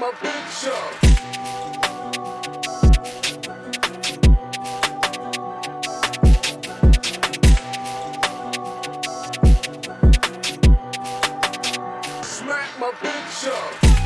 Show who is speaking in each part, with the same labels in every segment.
Speaker 1: my picture. Smack my picture.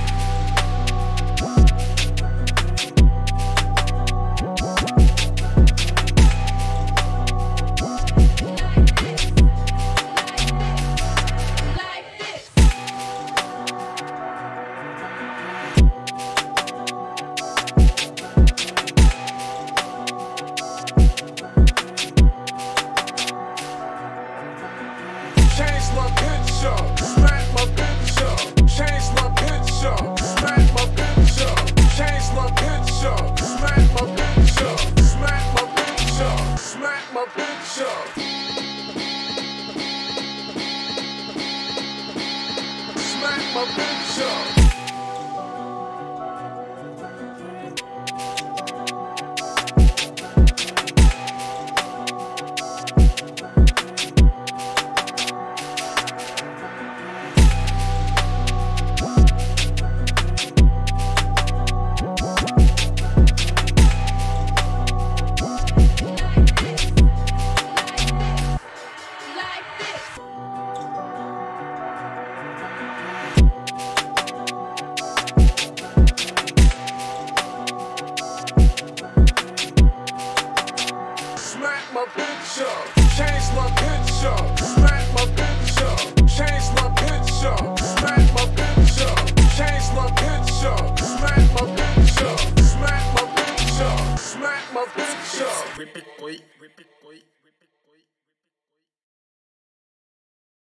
Speaker 1: Change my picture, smack my picture. Change my picture, smack my picture. Change my picture, smack my picture. Smack my picture, smack my picture. Smack my picture. Smack my picture, change my picture, smack my picture, change my picture, smack my picture, change my picture, smack my picture, smack my picture, smack my picture.
Speaker 2: Whip it, boy, whip it.